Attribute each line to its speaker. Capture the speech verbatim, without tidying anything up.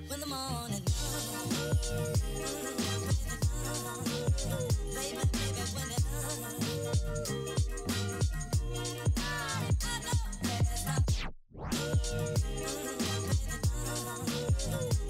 Speaker 1: when the morning baby, baby, when it I know there's not